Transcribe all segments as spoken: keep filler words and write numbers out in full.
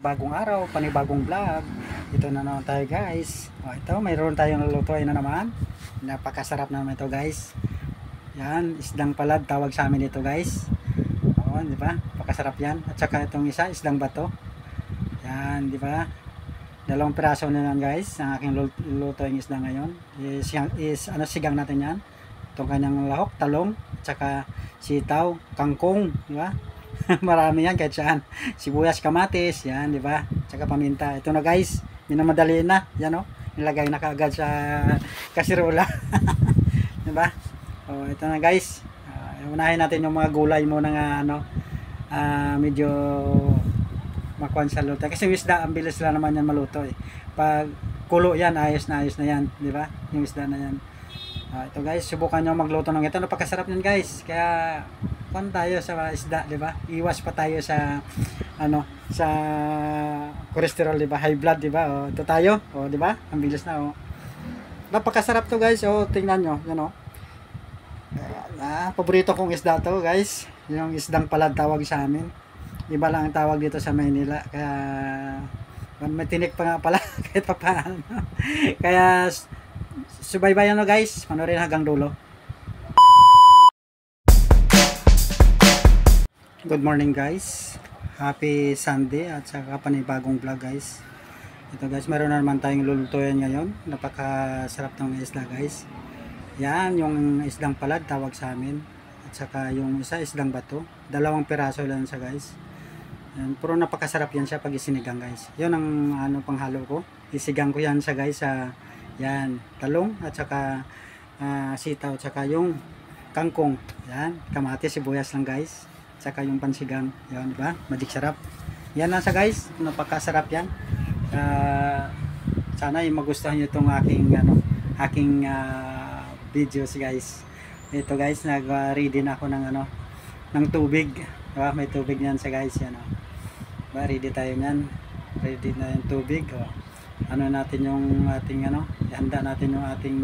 panibagong araw, panibagong vlog. Ito na naman tayo guys. O, ito, mayroon tayong lulutuin na naman. Napakasarap naman ito guys. Yan, isdang palad tawag sa amin ito guys. O, di ba? Pakasarap yan. At saka itong isa, isdang bato. Yan, di ba? Dalawang piraso na yan guys. Ang aking lulutuin isda ngayon. Is, is ano, sigang natin yan. Itong kanyang lahok, talong, at saka sitaw, kangkong, di ba? Marami yan kahit saan. Sibuyas, kamatis, yan, di ba? Tsaka paminta. Ito na guys, minamadali na. Yan o, nilagay na kaagad sa kasirola. Di ba? O, ito na guys. Uh, unahin natin yung mga gulay mo na ano, uh, medyo makuhan sa luto. Kasi yung isda, ang bilis lang naman yan maluto eh. Pag kulo yan, ayos na ayos na yan. Di ba? Yung isda na yan. Uh, ito guys, subukan nyo magluto ng ito. Napakasarap yan guys. Kaya pan tayo sa isda, di ba? Iwas pa tayo sa ano, sa cholesterol, di ba? High blood, di ba? O, ito tayo, o, di ba? Ang bilis na, o. Napakasarap to, guys. O, tingnan nyo, yan, o. Ah, paborito kong isda to, guys. Yung isdang palad tawag sa amin. Iba lang ang tawag dito sa Maynila. Kaya may tinik pa nga pala kahit pa paano. Kaya subaybayan no, guys. Panoorin hanggang dulo. Good morning guys, happy Sunday at saka panibagong vlog guys. Ito guys, meron na naman tayong lulutuin ngayon. Napakasarap ng isda guys. Yan, yung isdang palad tawag sa amin. At saka yung isa isdang bato. Dalawang piraso lang siya guys. Yan, puro napakasarap yan siya pag isinigang guys. Yun ang ano panghalo ko. Isigang ko yan siya guys sa yan, talong at saka uh, sitaw at saka yung kangkong. Yan, kamatis, sibuyas lang guys. Saka yung pansigang, yan, di ba? Magic sarap. Yan lang sa guys, napakasarap yan. Uh, sana ay magustuhan niyo itong aking ano, aking uh, videos guys. Ito guys, nag-ready na ako ng ano, ng tubig. Diba? May tubig niyan sa guys, yan, oh. Diba? Ready tayo niyan. Ready na yung tubig, oh. Ano natin yung ating ano, ihanda natin yung ating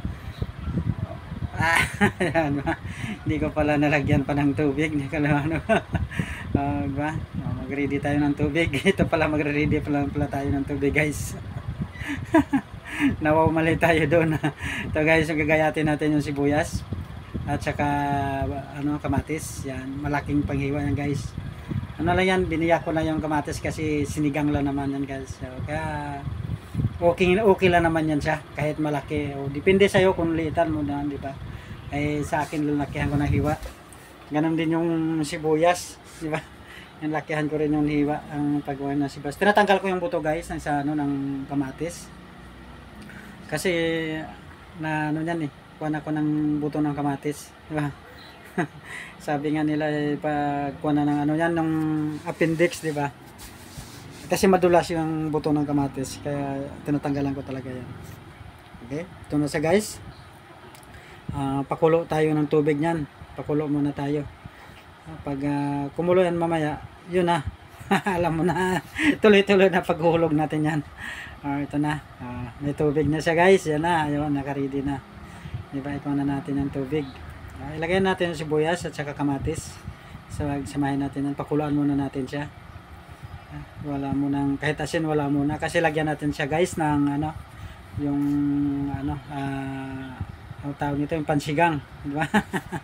ah, yan ba? Hindi ko pala nalagyan pa ng tubig. Hindi ko lang ano. uh, ba? Uh, mag-ready tayo ng tubig. Ito pala mag-ready pala, pala tayo ng tubig guys. Nawawmali tayo doon. Ito guys, gagayatin natin yung sibuyas. At saka ano, kamatis. Yan, malaking panghiwa yan guys. Ano lang yan, biniyak ko na yung kamatis kasi sinigang lang naman yan guys. So, kaya okay, okay lang naman yan siya kahit malaki. O, depende sa'yo kung liitan mo na, di ba? Ay sa akin lalakihan ko ng hiwa. Ganon din yung sibuyas, di ba? Yung lakihan ko rin yung hiwa ang paggawa ng sibuyas. Tinatanggal ko yung buto guys ng sa ano ng kamatis. Kasi na ano yan eh, kuha na ko ng buto ng kamatis, di ba? Sabi nga nila eh, pag kuha na ng ano yan ng appendix, di ba? Kasi madulas yung buto ng kamatis, kaya tinatanggalan ko talaga yan. Okay, ito na sa guys. Uh, pakulo tayo ng tubig niyan. Pakulo muna tayo. Uh, pag uh, kumulo yan mamaya, yun na. Alam mo na. Tuloy-tuloy na paghulog natin yan. Uh, ito na. Uh, may tubig na siya guys. Yan na. Ayun, naka-ready na. Diba, ikaw na natin yung tubig. Uh, ilagay natin yung sibuyas at saka kamatis. So, samahin natin yan. Pakuluan muna natin siya. Uh, wala munang, kahit asin wala muna. Kasi lagyan natin siya guys ng ano, yung ano, ah, uh, ang tawag nito yung pansigang, di ba?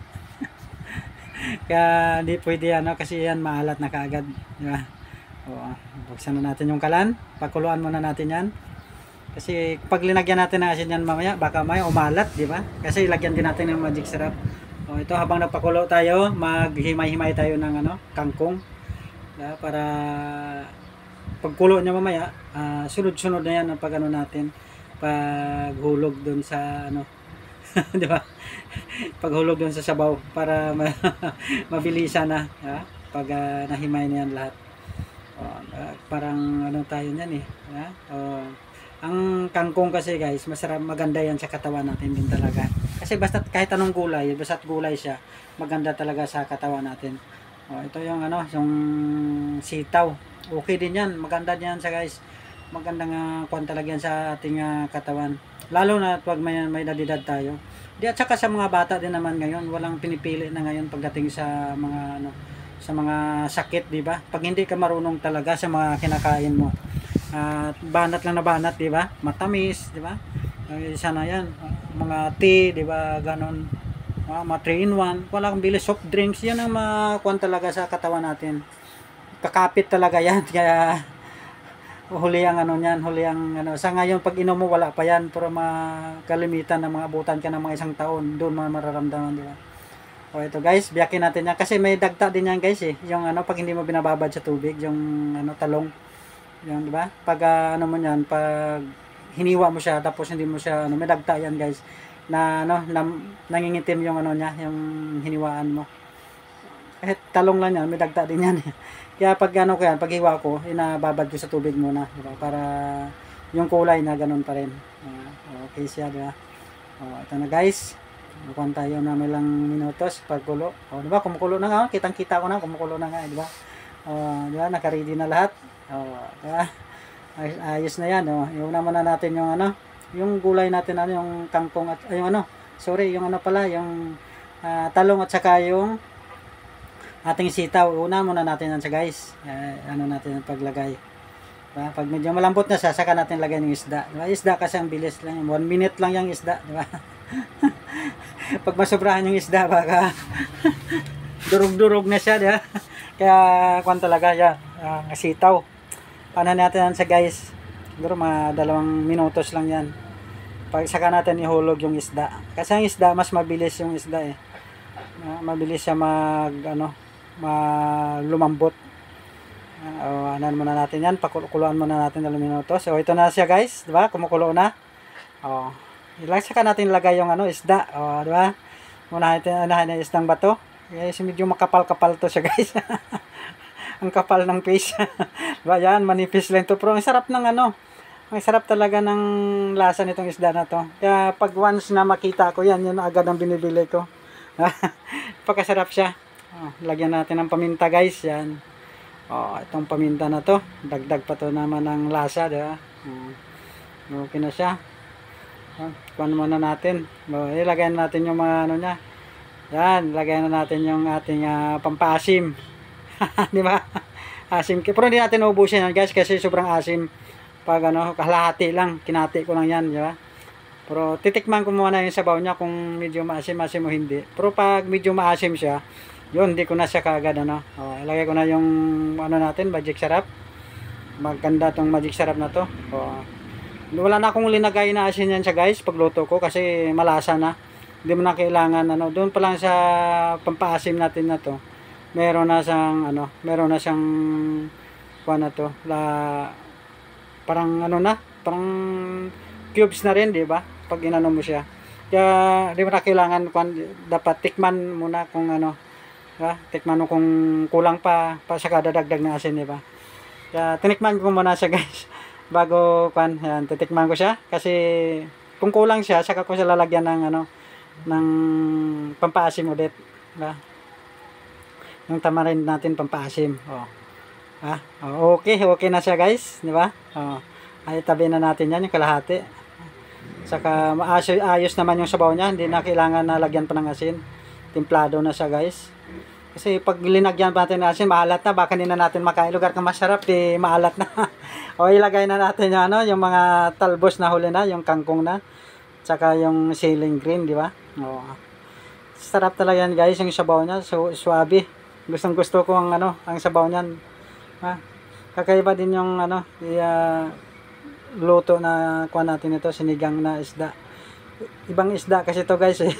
Kaya hindi pwede ano kasi yan maalat na kaagad, di ba? O, buksan na natin yung kalan, pakuluan muna natin yan. Kasi pag linagyan natin ng asin yan mamaya, baka may umalat, di ba? Kasi lagyan din natin ng magic syrup. O, ito habang nagpakulo tayo, maghimay-himay tayo ng ano, kangkong. Diba? Para pagkulo niya mamaya, uh, sunod-sunod na yan ang pag ano natin, paghulog dun sa ano, di ba? Paghulog doon sa sabaw para ma mabilisan na, ha? Pag uh, nahimay na yan lahat. Oh, uh, parang ano tayo niyan eh, ha? Oh, ang kangkong kasi guys, masarap, maganda yan sa katawan natin din talaga. Kasi basta kahit anong gulay, basta gulay siya, maganda talaga sa katawan natin. Oh, ito yung ano, yung sitaw. Okay din yan, maganda din yan sa guys. Magandang uh, kwan talaga yan sa ating uh, katawan. Lalo na pag may, may nadidad tayo. Di at saka sa mga bata din naman ngayon, walang pinipili na ngayon pagdating sa mga ano, sa mga sakit, di ba? Pag hindi ka marunong talaga sa mga kinakain mo. At banat lang na banat, di ba? Matamis, di ba? Ay, isa na yan. Mga tea, di ba? Ganon. Ah, mga three in one. Wala kang bili soft drinks. Yan ang makuha talaga sa katawan natin. Kakapit talaga yan. Kaya huli ang ano niyan, huli ang ano. Sa ngayon, pag inom mo, wala pa yan. Pero makalimitan na mga abutan ka ng mga isang taon. Doon mo mararamdaman, di ba? O ito guys, biyakin natin yan. Kasi may dagta din yan guys eh. Yung ano, pag hindi mo binababad sa tubig, yung ano, talong. Yung, di ba? Pag uh, ano mo yan, pag hiniwa mo siya, tapos hindi mo siya, ano, may dagta yan guys. Na ano, na, nangingitim yung ano niya, yung hiniwaan mo. Kahit talong lang yan, may dagta din yan. Kaya pag ano ko yan, pag hiwa ko, inababad ko sa tubig muna, diba? Para yung kulay na ganun pa rin. Uh, okay siya, diba? O, ito na guys. Mukuhan tayo na may lang minutos pagkulo. O, diba? Kumukulo na nga. Kitang-kita ko na, kumukulo na nga, diba? O, diba? Naka-ready na lahat. O, diba? Ay, ayos na yan. O, iuna muna natin yung ano, yung gulay natin, ano, yung kangkong at, ay, yung ano, sorry, yung ano pala, yung uh, talong at saka yung ating sitaw. Una muna natin yan sa guys. Uh, ano natin yung paglagay. Diba? Pag medyo malambot na siya, saka natin lagay ng isda. Diba? Isda kasi ang bilis lang. One minute lang yung isda. Diba? Pag masobrahan yung isda, baka durug-durug na siya. Diba? Kaya, kwan talaga, yan. Uh, sitaw. Paano natin yan sa guys? Siguro mga dalawang minutos lang yan. Pag saka natin ihulog yung isda. Kasi ang isda, mas mabilis yung isda eh. Uh, mabilis siya mag, ano, lumambot. Uh, ano muna natin yan, pakuluan muna natin dalawang minutos. So ito na siya guys, di ba? Kumukulo na. Oh, ilang saka natin lagay yung ano, isda. Oh, di ba? Muna natin anahan yung isdang bato. Yes, medyo makapal-kapal to siya guys. Ang kapal ng face. Diba yan, manipis lang to. Pero ang sarap ng ano, ang sarap talaga ng lasa nitong isda na to. Kaya pag once na makita ko yan, yun agad ang binibili ko. Pagkasarap siya. Oh, lagyan natin ng paminta guys, yan. Oh, itong paminta na to, dagdag pa to naman ng lasa, di ba? Oh, okay na siya. Oh, kuhan muna natin. Oh, ilagay natin yung mga ano niya. Yan, lagyan na natin yung ating uh, pampaasim. Di ba? Asim. Pero hindi natin ubusin yan guys kasi sobrang asim. Pag ano, kalahati lang, kinati ko lang yan, di ba? Pero titikman ko muna yung sabaw niya kung medyo maasim-asim o hindi. Pero pag medyo maasim siya, yun, hindi ko na siya kaagad, ano. O, ilagay ko na yung, ano natin, magic sarap. Maganda tong magic sarap na to. O, wala na akong linagay na asin yan siya guys, pagluto ko, kasi malasa na. Hindi mo na kailangan, ano, doon pa lang sa pampaasim natin na to. Meron na siyang, ano, meron na siyang, kuha na to, la, parang, ano na, parang, cubes na rin, di ba? Pag inano mo siya. Kaya, di mo na kailangan, dapat tikman muna kung ano, diba? Tikman mo kung kulang pa, pa saka dadagdag na asin, di ba? Kaya, tinikman ko muna siya, guys. Bago, kwan, yan, titikman ko siya. Kasi, kung kulang siya, saka ko siya lalagyan ng, ano, ng pampaasim ulit. Diba? Yung tamarin natin, pampaasim. O. Ah, okay, okay na siya, guys. Di ba? O. Ay, tabi na natin yan, yung kalahati. Saka maayos ayos naman yung sabaw niya, hindi na kailangan na lagyan pa ng asin. Templado na siya guys. Kasi pag linagyan pa natin ng asin, maalat na, baka hindi na natin makain. Lugar kang masarap, di maalat na. O ilagay na natin yung, ano, yung mga talbos na huli na, yung kangkong na. Saka yung ceiling green, di ba? O, sarap talaga yan guys, yung sabaw niya, so suabe. Gustong gusto ko ang, ano, ang sabaw niyan. Ha? Kakaiba din yung ano, i, uh, luto na kuha natin ito, sinigang na isda. Ibang isda kasi ito guys eh.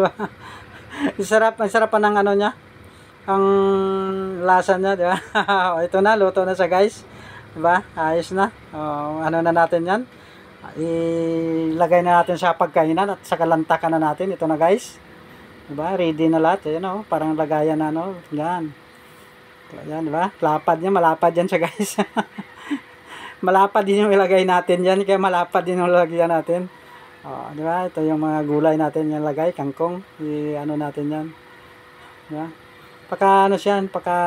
Sarap, ang sarap pa ng ano niya, ang lasa niya, di ba? Ito na, luto na siya guys, di ba? Ayos na. O, ano na natin yan, ilagay na natin sa pagkainan at sa kalantakan na natin. Ito na guys, di ba? Ready na lahat, yun o, parang lagayan na, no? Yan, yan, di ba? Lapad niya, malapad yan siya guys. Malapad din yung ilagay natin yan, kaya malapad din yung lagyan natin. O, di ba? Ito yung mga gulay natin yung lagay, kangkong, i ano natin yan. Di ba? Paka ano siya, paka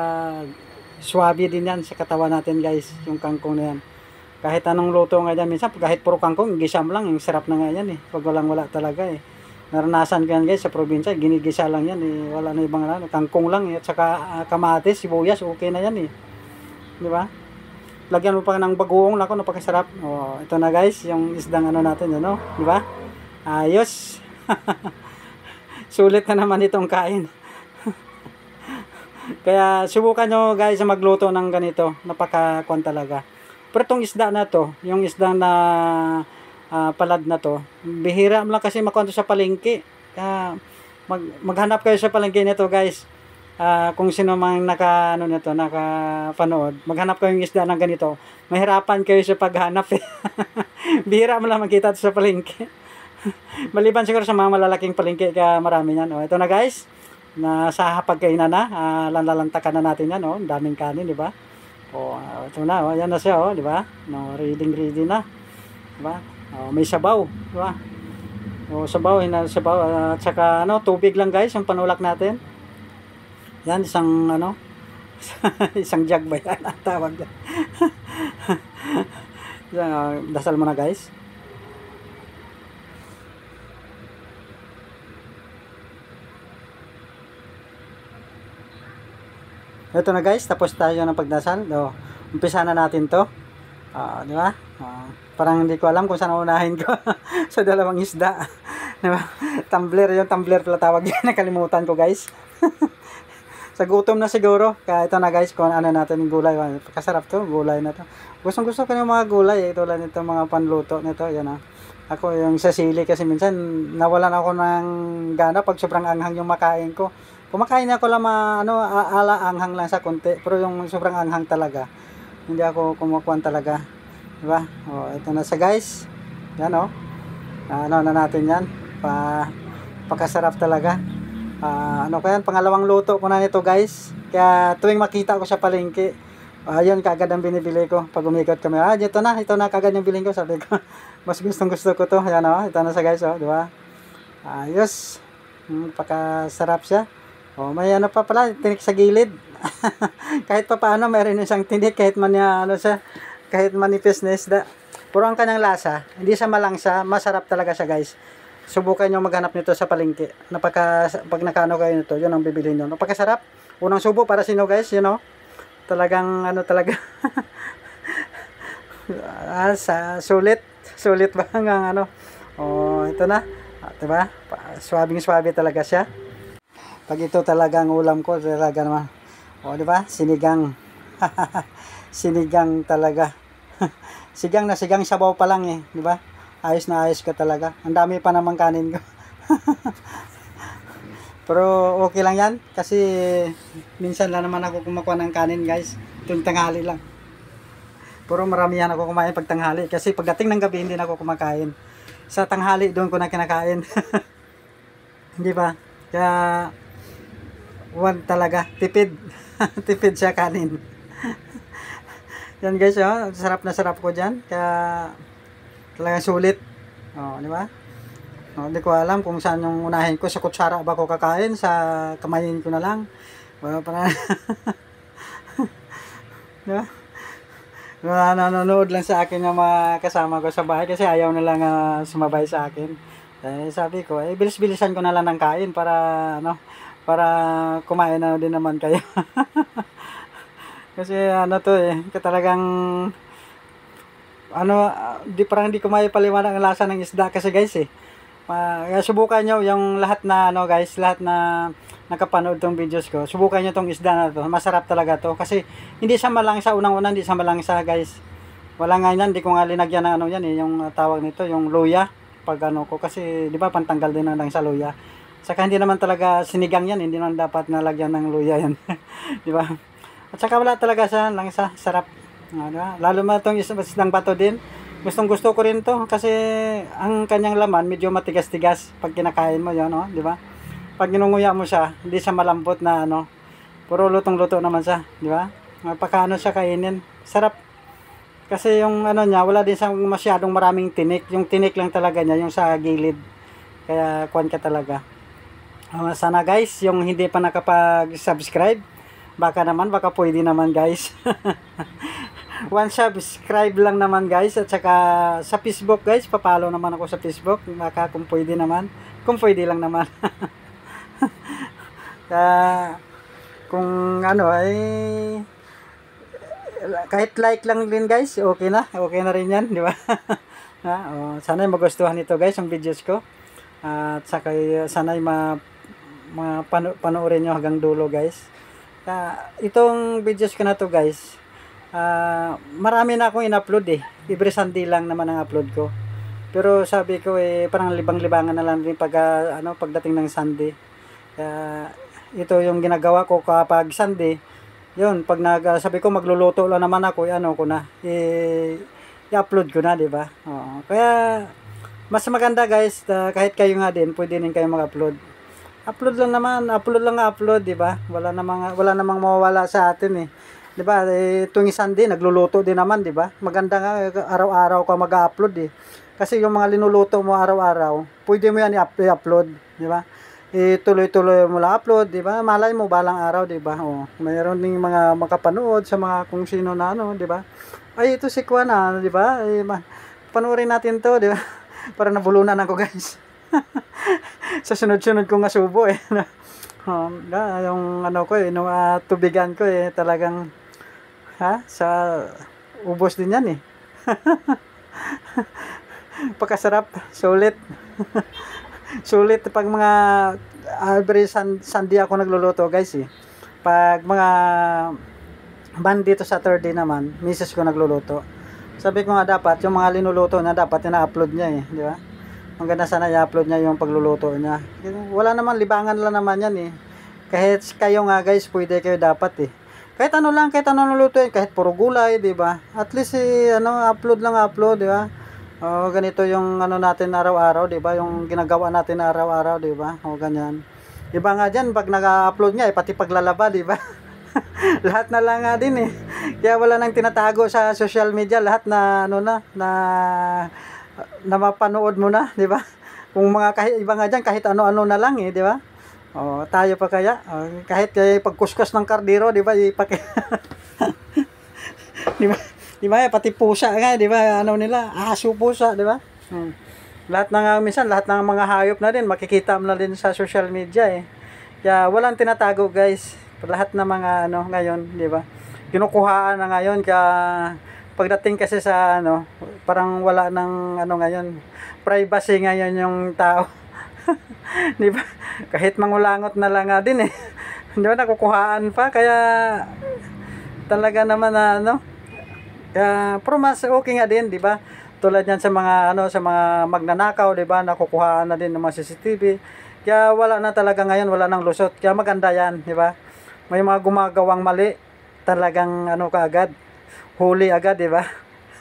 swabe din yan sa katawan natin guys, yung kangkong na yan. Kahit anong luto nga yan, minsan kahit puro kangkong, gisam lang, yung sarap na nga yan eh. Pag walang wala talaga eh. Naranasan ko yan guys sa probinsya, ginigisa lang yan eh. Wala na ibang ano, kangkong lang eh. At saka uh, kamatis, sibuyas, okay na yan eh. Di ba? Lagyan mo pa ng bagoong, nako, napakasarap. Oh, ito na guys, yung isdang ano natin, ano, di ba? Ayos. Sulit na naman itong kain. Kaya subukan nyo guys magluto ng ganito, napaka-kwan talaga. Pero itong isda na to, yung isda na uh, palad na to, bihira mo lang kasi makuha sa palengke. Kaya mag, maghanap kayo sa palengke nito guys. Uh, kung sino mang naka ano nito, nakapanood, maghanap kayo ng isda ng ganito. Mahirapan kayo sa paghanap eh. Bihira mo lang makita ito sa palengke. Maliban siguro sa mga malalaking palengke, kaya marami yan. Oh, ito na guys, nasa pagkainan na, uh, lantakan na natin yan. Oh, daming kanin, di ba? Oh, uh, ito na, oh, yan na siya, oh, di ba? No, ready ready na. Di ba? Oh, may sabaw, di ba? Oh, sabaw, hina sabaw, uh, at saka ano, tubig lang guys, yung panulak natin. Yan, isang ano, isang jug ba yan ang tawag yan. uh, dasal mo na guys. Ito na guys, tapos tayo ng pagdasal. O, umpisa na natin to. Uh, di ba? Uh, parang hindi ko alam kung saan unahin ko sa dalawang isda. Di ba? Tumbler, yung tumbler pala tawag yan. Nakalimutan ko guys. Sa gutom na siguro. Kaya ito na guys, kung ano natin yung gulay. Kasarap to, gulay na to. Gustong gusto ko yung mga gulay. Eh. Tulad nito mga panluto nito. Yan ah. Ako yung sa sili kasi minsan nawalan ako ng gana pag sobrang anghang yung makain ko. Kumakain ako lang ma, ano, ala anghang lang sa konti. Pero yung sobrang anghang talaga, hindi ako kumukuhan talaga. Diba? O, ito na sa guys. Yan o. Ano na natin yan. Pa, pakasarap talaga. Uh, ano kaya, pangalawang luto ko na nito guys. Kaya tuwing makita ko sa palengke, ayun, uh, kagad ang binibili ko. Pag umikot kami, ah, ito na, ito na kagad yung biling ko. Sabi ko, mas gustong gusto ko to. Yan o, ito na sa guys o. Diba? Ayos. Hmm, pakasarap siya. Oh, may ano pa pala, tinik sa gilid. Kahit pa paano, mayroon isang tinik, kahit man ya, ano siya, kahit manipis na isda. Pero ang kanyang lasa, hindi siya malangsa, masarap talaga siya guys. Subukan nyo maghanap nito sa palengke. Napaka, pag nakano kayo nito, yun ang bibilhin nyo. Napakasarap. Unang subo para sino guys, you know. Talagang ano talaga. ah, sa, sulit. Sulit ba hanggang ano. Oh, ito na. Ah, diba? Swabing-swabe talaga siya. Pag ito talagang ulam ko, talaga naman. O, di ba? Sinigang. Sinigang talaga. Sigang na sigang, sabaw pa lang eh, di ba? Ayos na ayos ka talaga. Ang dami pa namang kanin ko. Pero okay lang yan kasi minsan lang naman ako kumakuha ng kanin, guys. Tuwing tanghali lang. Pero maramihan ako kumain pag tanghali kasi pagdating ng gabi hindi na ako kumakain. Sa tanghali doon ko na kinakain. Di ba? Kaya one talaga, tipid. Tipid siya kanin. Yan guys, oh, sarap na sarap ko dyan. Kaya talagang sulit. Oh, di ba? Oh, hindi ko alam kung saan yung unahin ko. Sa kutsara ba ko kakain? Sa kamayin ko na lang. Well, para di ba? Nanonood lang sa akin yung mga kasama ko sa bahay kasi ayaw na lang uh, sumabay sa akin. Eh, sabi ko, eh, bilis-bilisan ko na lang ng kain para ano, para kumain na din naman kayo. Kasi ano to eh, talagang ano, di parang di ko maipaliwanag ang lasa ng isda kasi guys eh. Uh, subukan nyo yung lahat na ano guys, lahat na nakapanood tong videos ko. Subukan nyo tong isda na to. Masarap talaga to kasi hindi siya malangsa, unang-una hindi siya malangsa guys. Wala nga yan, di ko nga linagyan ng ano yan eh, yung tawag nito, yung luya. Pag ano ko kasi di ba pantanggal din lang sa luya. Saka hindi naman talaga sinigang yan, hindi naman dapat nalagyan ng luya yan. Di ba? At saka wala talaga siya langsa, sarap. Uh, diba? Lalo ma itong isdang bato din. Gustong gusto ko rin to kasi ang kanyang laman medyo matigas-tigas pag kinakain mo 'yon, no? Di ba? Pag ginunguya mo siya, hindi siya malambot na ano. Puro lutong-luto naman siya, di ba? Mapakaano siya kainin. Sarap. Kasi yung ano niya, wala din siyang masyadong maraming tinik. Yung tinik lang talaga niya, yung sa gilid. Kaya kuwan ka talaga. Uh, sana guys, yung hindi pa nakapag-subscribe, baka naman, baka pwede naman guys. One subscribe lang naman guys. At saka sa Facebook guys, papalo naman ako sa Facebook. Baka kung pwede naman. Kung pwede lang naman. Kaya, kung ano ay kahit like lang din guys, okay na. Okay na rin yan, di ba? Ha? Oh, sana magustuhan ito guys, ang videos ko. At saka sana ma, ma pano, panoorin nyo hanggang dulo guys. Uh, itong videos ko na to guys, uh, marami na akong in-upload eh. Every Sunday lang naman ang upload ko. Pero sabi ko eh, parang libang-libangan na lang din pag, uh, ano, pagdating ng Sunday. Kaya uh, ito yung ginagawa ko kapag Sunday. Yun, pag nag, uh, sabi ko magluluto lang naman ako, eh, ano ko na, eh, i-upload ko na, di ba? Oo. Kaya mas maganda guys, uh, kahit kayo nga din, pwede din kayo mag-upload. Upload lang naman, upload lang upload, di ba? Wala namang wala namang mawawala sa atin eh. Di ba? Eh, tuwing Sunday nagluluto din naman, di ba? Maganda nga araw-araw ka mag-upload eh. Kasi yung mga linuluto mo araw-araw, pwede mo yan i-upload, di ba? Ituloy-tuloy mo lang upload, di ba? Malay mo balang araw, di ba? Oh, mayroon ding mga makapanood sa mga kung sino na ano, di ba? Ay, ito si Kuan na, di ba? Ay, panoorin natin to, di ba? Para nabulunan ako, guys. Sa sunod-sunod kong asubo eh. um, yung ano ko eh, yung uh, tubigan ko eh, talagang ha, sa ubos din yan eh. Pakasarap, sulit. Sulit pag mga every Sunday ako nagluluto guys eh. Pag mga Monday to Saturday naman, misis ko nagluluto. Sabi ko nga dapat yung mga linuluto na dapat ina-upload niya eh, di ba? Ang ganda sana i-upload niya yung pagluluto niya. Wala naman, libangan lang naman yan eh. Kahit kayo nga guys, pwede kayo dapat eh. Kahit ano lang, kahit ano lulutuin, kahit puro gulay, di ba? At least eh, ano, upload lang upload, di ba? O, ganito yung ano natin araw-araw, di ba? Yung ginagawa natin araw-araw, di ba? O, ganyan. Iba nga dyan, pag nag-upload nga, eh, pati paglalaba, di ba? Lahat na lang nga din eh. Kaya wala nang tinatago sa social media, lahat na, ano na, na, na mapanood mo na, di ba? Kung mga, kahit, iba nga dyan, kahit ano-ano na lang eh, di ba? O, tayo pa kaya, o, kahit eh, pagkuskus ng kardero, di ba? Ipaki... di ba? Di ba, pati pusa nga, di ba, ano nila, aso pusa, di ba? Hmm. Lahat ng, minsan, lahat ng mga hayop na din, makikita mo na din sa social media eh. Kaya walang tinatago guys, lahat ng mga ano ngayon, di ba? Kinukuhaan na ngayon, kaya pagdating kasi sa ano, parang wala ng ano ngayon, privacy ngayon yung tao. Di ba? Kahit mangulangot na lang nga din eh. Di ba, nakukuhaan pa, kaya talaga naman na ano, kaya, pero mas okay nga din, di ba? Tulad yan sa mga ano, sa mga magnanakaw, di ba? Nakukuhaan na din ng mga C C T V. Kaya wala na talaga ngayon, wala nang lusot. Kaya maganda yan, di ba? May mga gumagawang mali, talagang ano kaagad, huli agad, di ba?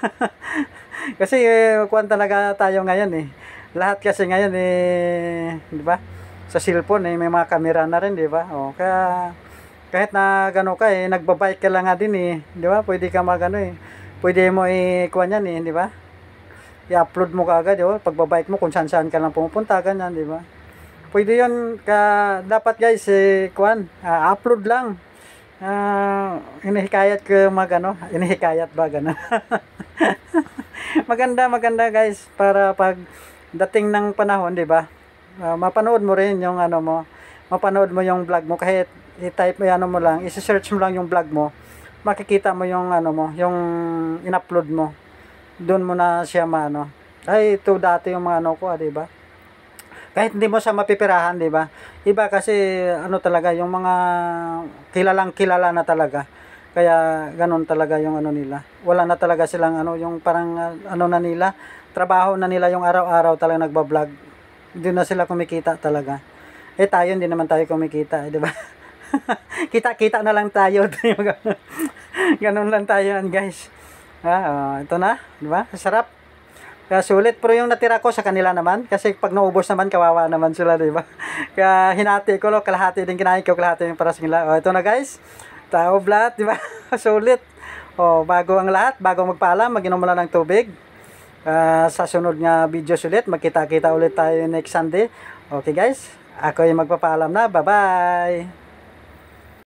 Kasi eh, kuwan talaga tayo ngayon eh. Lahat kasi ngayon eh, di ba? Sa cellphone eh, may mga camera na rin, di ba? O, kaya kahit na gano ka eh, nagbabike ka lang nga din eh, di ba? Pwede ka magano eh. Pwede mo i-kuha yan eh, di ba? I-upload mo kaagad, di ba? Pagbabike mo kung saan-saan ka lang pumupunta, ganyan, di ba? Pwede yun, ka, dapat guys, eh, kuhan, uh, upload lang. Uh, inihikayat ko mag, ano, inihikayat ba, gano'n? Maganda, maganda guys, para pag dating ng panahon, di ba? Uh, mapanood mo rin yung ano mo, mapanood mo yung vlog mo, kahit i-type mo, ano mo lang, i-search mo lang yung vlog mo, makikita mo yung ano mo, yung in-upload mo. Doon mo na siya maano. Ay, ito dati yung mga ano ko, ah, 'di ba? Kahit hindi mo siya mapipirahan, 'di ba? Iba kasi ano talaga yung mga kilalang kilala na talaga. Kaya ganun talaga yung ano nila. Wala na talaga silang ano, yung parang uh, ano na nila, trabaho na nila yung araw-araw talaga nagba-vlog. Hindi na sila kumikita talaga. Eh tayo hindi naman tayo kumikita, eh, 'di ba? Kita-kita na lang tayo. Ganun lang tayo yan guys. Ah, uh, ito na, di ba? Sarap. Kaya sulit, pero yung natira ko sa kanila naman, kasi pag naubos naman, kawawa naman sila, di ba? Kaya hinati ko, lo, kalahati din kinain ko, kalahati yung para sa kanila. O, ito na guys. Tao blat, di ba? Sulit. O, bago ang lahat, bago magpaalam, mag-inom mo lang ng tubig. Uh, sa sunod nga video ulit, magkita-kita ulit tayo next Sunday. Okay guys, ako yung magpapaalam na. Bye-bye!